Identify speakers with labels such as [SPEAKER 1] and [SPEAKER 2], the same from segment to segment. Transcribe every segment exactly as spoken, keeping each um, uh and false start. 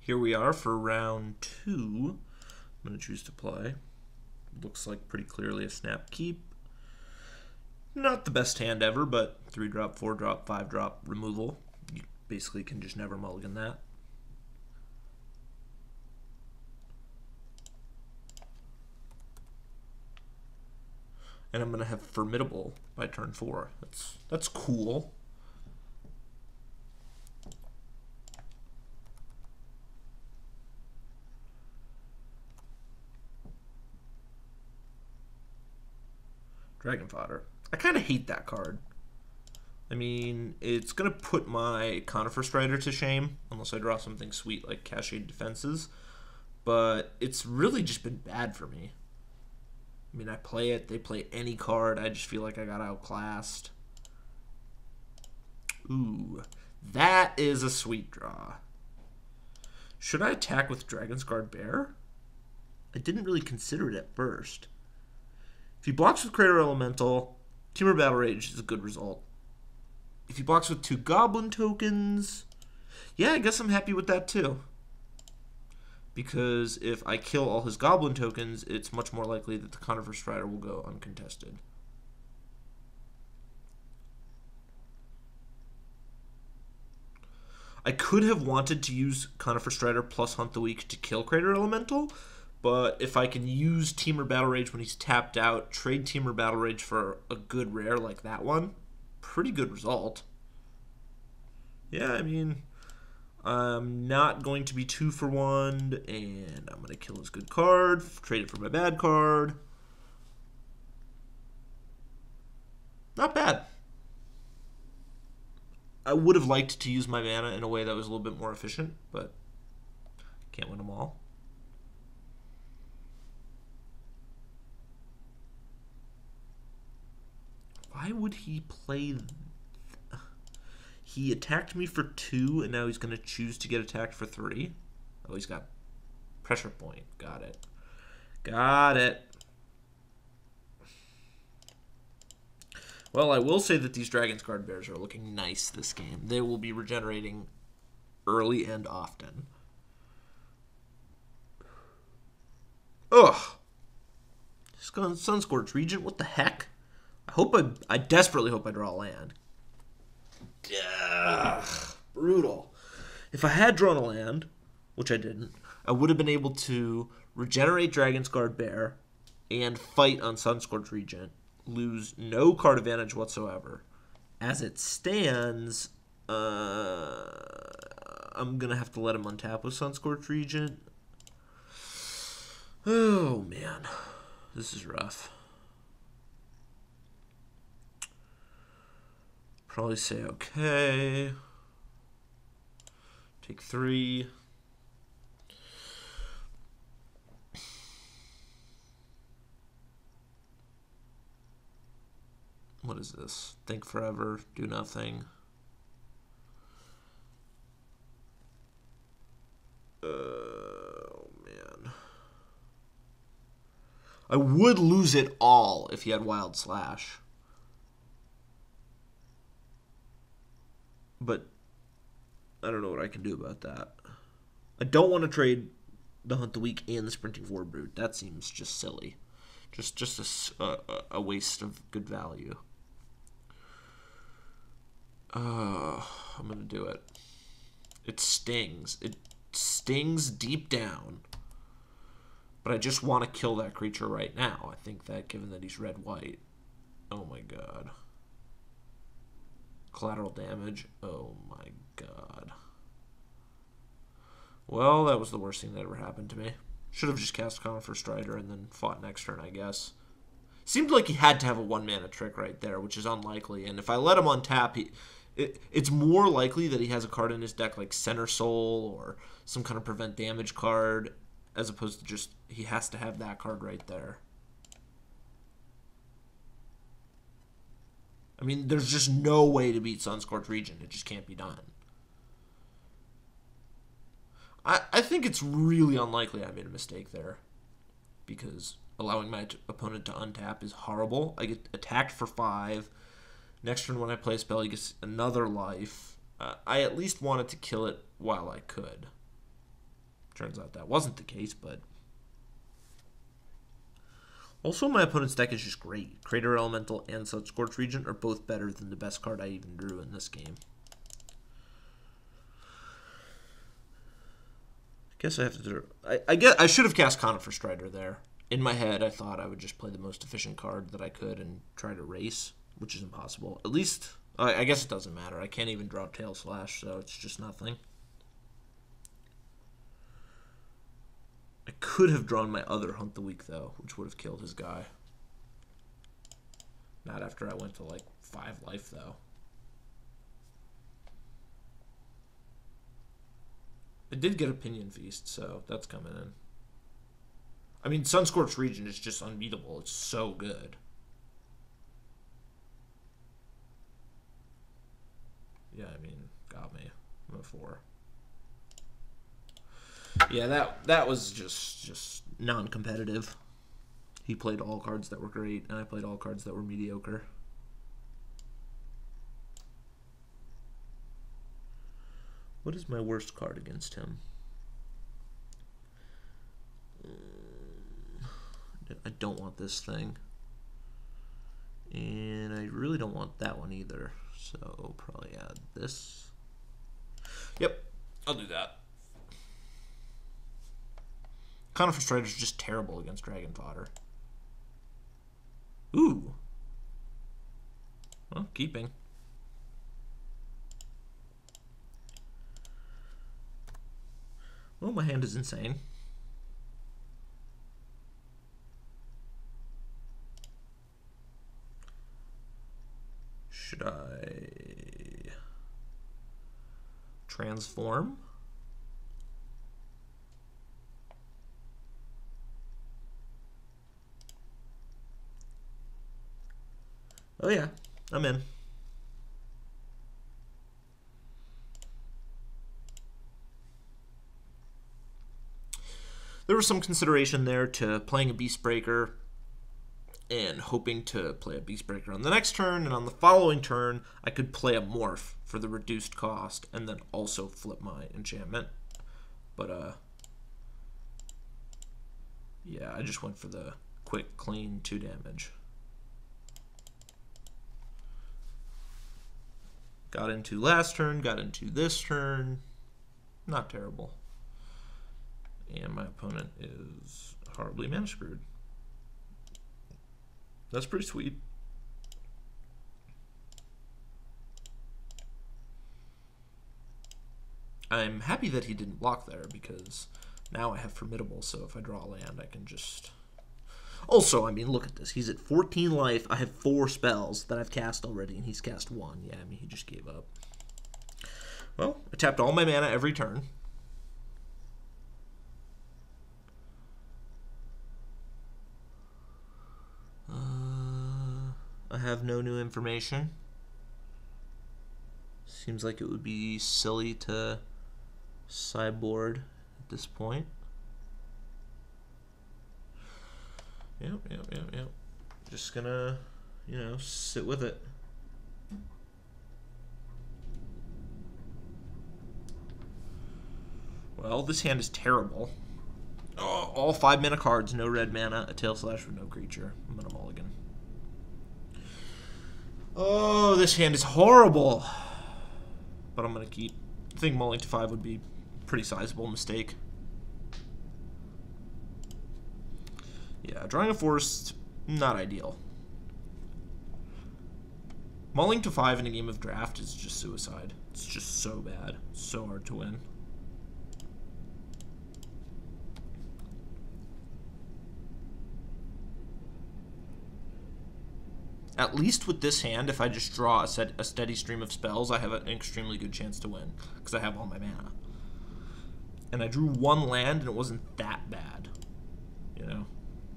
[SPEAKER 1] Here we are for round two. I'm going to choose to play. Looks like pretty clearly a snap keep. Not the best hand ever, but three drop, four drop, five drop removal. You basically can just never mulligan that. And I'm going to have Formidable by turn four. That's that's cool. Dragon Fodder. I kind of hate that card. I mean, it's going to put my Conifer Strider to shame, unless I draw something sweet like Cashade Defenses. But it's really just been bad for me. I mean, I play it, they play any card, I just feel like I got outclassed. Ooh, that is a sweet draw. Should I attack with Dragon's Guard Bear? I didn't really consider it at first. If he blocks with Crater Elemental, Temur Battle Rage is a good result. If he blocks with two Goblin tokens, yeah, I guess I'm happy with that too. Because if I kill all his Goblin tokens, it's much more likely that the Conifer Strider will go uncontested. I could have wanted to use Conifer Strider plus Hunt the Weak to kill Crater Elemental, but if I can use Temur Battle Rage when he's tapped out, trade Temur Battle Rage for a good rare like that one, pretty good result. Yeah, I mean, I'm not going to be two for one, and I'm going to kill his good card, trade it for my bad card. Not bad. I would have liked to use my mana in a way that was a little bit more efficient, but can't win them all. Why would he play... Th he attacked me for two, and now he's going to choose to get attacked for three? Oh, he's got pressure point. Got it. Got it. Well, I will say that these Dragon's Guard Bears are looking nice this game. They will be regenerating early and often. Ugh. Just going Sunscorch Regent. What the heck? I hope I, I desperately hope I draw a land. Ugh, brutal. If I had drawn a land, which I didn't, I would have been able to regenerate Dragon's Guard Bear and fight on Sunscorch Regent, lose no card advantage whatsoever. As it stands, uh, I'm going to have to let him untap with Sunscorch Regent. Oh, man. This is rough. Probably say okay. Take three. What is this? Think forever, do nothing. Oh, man. I would lose it all if he had Wild Slash. But I don't know what I can do about that. I don't want to trade the Hunt the Weak and the Sprinting Forward Brute. That seems just silly. Just just a, a, a waste of good value. Uh, I'm going to do it. It stings. It stings deep down. But I just want to kill that creature right now. I think that given that he's red-white. Oh my god. Collateral damage. Oh my god. Well, that was the worst thing that ever happened to me. Should have just cast Conifer Strider and then fought next turn, I guess. Seemed like he had to have a one-mana trick right there, which is unlikely. And if I let him untap, he, it, it's more likely that he has a card in his deck like Center Soul or some kind of prevent damage card, as opposed to just he has to have that card right there. I mean, there's just no way to beat Sunscorch Regent. It just can't be done. I, I think it's really unlikely I made a mistake there, because allowing my opponent to untap is horrible. I get attacked for five. Next turn when I play a spell, he gets another life. Uh, I at least wanted to kill it while I could. Turns out that wasn't the case, but... Also, my opponent's deck is just great. Crater Elemental and Sunscorch Regent are both better than the best card I even drew in this game. I guess I have to do... I, I, guess, I should have cast Conifer Strider there. In my head, I thought I would just play the most efficient card that I could and try to race, which is impossible. At least, I, I guess it doesn't matter. I can't even draw Tail Slash, so it's just nothing. I could have drawn my other Hunt the Weak, though, which would have killed his guy. Not after I went to, like, five life, though. I did get a Pinion Feast, so that's coming in. I mean, Sunscorched Regent is just unbeatable. It's so good. Yeah, I mean, got me. I'm a four. Yeah, that that was just just non-competitive. He played all cards that were great, and I played all cards that were mediocre. What is my worst card against him? I don't want this thing. And I really don't want that one either. So probably add this. Yep, I'll do that. Conifer Strider is just terrible against Dragon Fodder. Ooh. Well, keeping. Well, my hand is insane. Should I transform? Oh yeah, I'm in. There was some consideration there to playing a Beast Breaker and hoping to play a Beast Breaker on the next turn, and on the following turn I could play a Morph for the reduced cost and then also flip my enchantment. But uh yeah, I just went for the quick, clean two damage. Got into last turn, got into this turn. Not terrible. And my opponent is horribly mana screwed. That's pretty sweet. I'm happy that he didn't block there, because now I have Formidable, so if I draw a land, I can just... Also, I mean, look at this. He's at fourteen life. I have four spells that I've cast already, and he's cast one. Yeah, I mean, he just gave up. Well, I tapped all my mana every turn. Uh, I have no new information. Seems like it would be silly to sideboard at this point. Yep, yep, yep, yep. Just gonna, you know, sit with it. Well, this hand is terrible. Oh, all five mana cards, no red mana, a Tail Slash with no creature. I'm gonna mulligan. Oh, this hand is horrible. But I'm gonna keep. I think mulling to five would be a pretty sizable mistake. Yeah, drawing a forest, not ideal. Mulling to five in a game of draft is just suicide. It's just so bad. So hard to win. At least with this hand, if I just draw a, set, a steady stream of spells, I have an extremely good chance to win, because I have all my mana. And I drew one land, and it wasn't that bad, you know?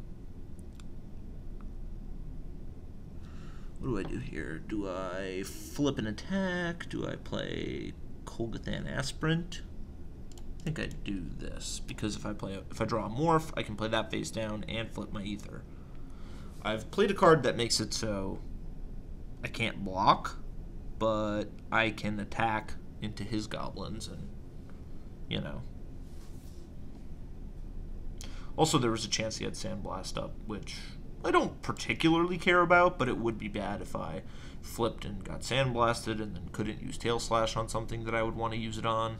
[SPEAKER 1] What do I do here? Do I flip an attack? Do I play Kolgathan Aspirant? I think I do this, because if I play a, if I draw a Morph, I can play that face down and flip my Ether. I've played a card that makes it so I can't block, but I can attack into his goblins, and, you know. Also, there was a chance he had Sandblast up, which I don't particularly care about, but it would be bad if I flipped and got Sandblasted and then couldn't use Tail Slash on something that I would want to use it on.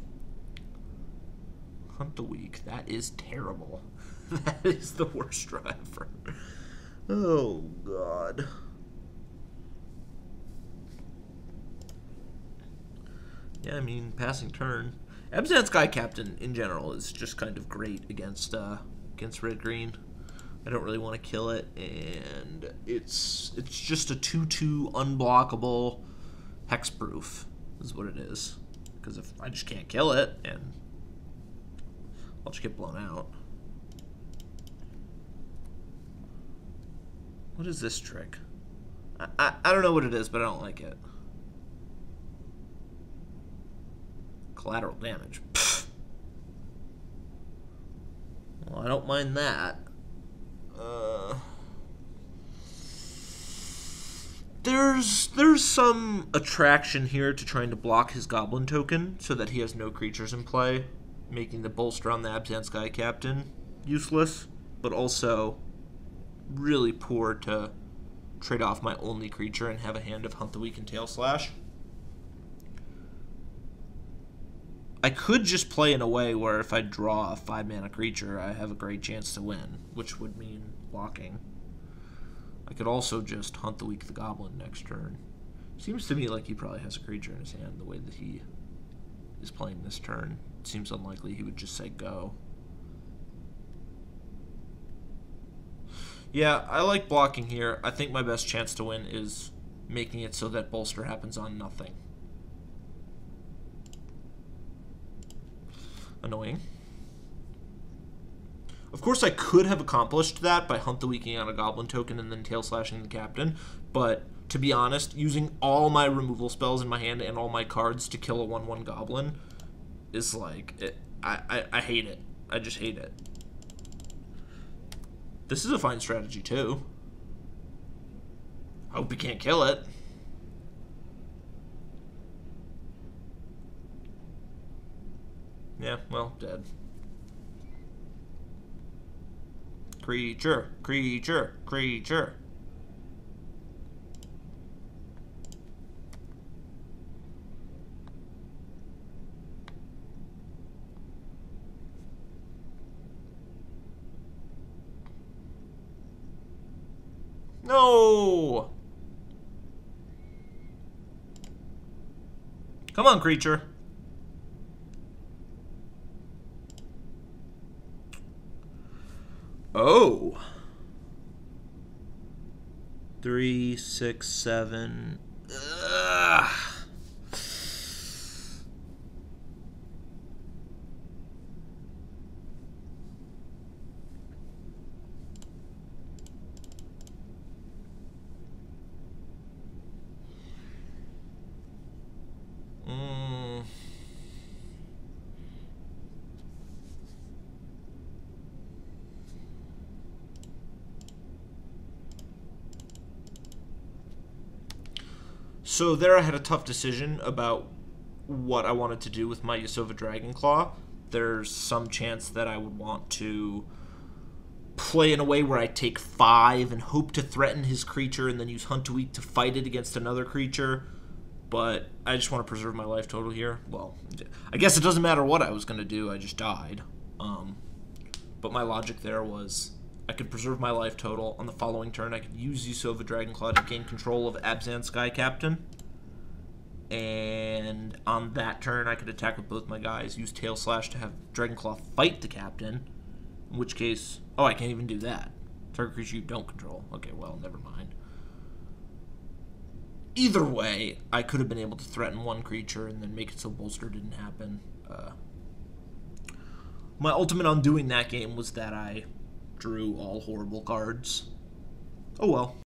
[SPEAKER 1] Hunt the Weak. That is terrible. That is the worst driver. Oh, God. Yeah, I mean, passing turn. Abzan Sky Captain, in general, is just kind of great against uh, against red-green. I don't really want to kill it, and it's it's just a two two unblockable hexproof, is what it is. Because if I just can't kill it, and I'll just get blown out. What is this trick? I, I, I don't know what it is, but I don't like it. Collateral damage. Pfft. Well, I don't mind that. Uh, there's there's some attraction here to trying to block his Goblin token so that he has no creatures in play, making the bolster on the Abzan Sky Captain useless, but also really poor to trade off my only creature and have a hand of Hunt the Weak and Tail Slash. I could just play in a way where if I draw a five mana creature, I have a great chance to win, which would mean blocking. I could also just Hunt the Weak the Goblin next turn. Seems to me like he probably has a creature in his hand the way that he is playing this turn. It seems unlikely he would just say go. Yeah, I like blocking here. I think my best chance to win is making it so that bolster happens on nothing. Annoying. Of course, I could have accomplished that by Hunt the Weaking on a Goblin token and then Tail Slashing the Captain, but to be honest, using all my removal spells in my hand and all my cards to kill a one one Goblin is like, it, I, I, I hate it. I just hate it. This is a fine strategy, too. I hope he can't kill it. Yeah, well, dead. Creature, creature, creature. No! Come on, creature. Oh. Three, six, seven. Ugh. Mm. So there I had a tough decision about what I wanted to do with my Yasova Dragonclaw. There's some chance that I would want to play in a way where I take five and hope to threaten his creature and then use Hunt to Weak to fight it against another creature. But I just want to preserve my life total here. Well, I guess it doesn't matter what I was going to do. I just died. Um, but my logic there was I could preserve my life total. On the following turn, I could use Yasova Dragonclaw to gain control of Abzan Sky Captain. And on that turn, I could attack with both my guys, use Tail Slash to have Dragonclaw fight the Captain. In which case, oh, I can't even do that. Target creature you don't control. Okay, well, never mind. Either way, I could have been able to threaten one creature and then make it so bolster didn't happen. Uh, my ultimate on doing that game was that I drew all horrible cards. Oh well.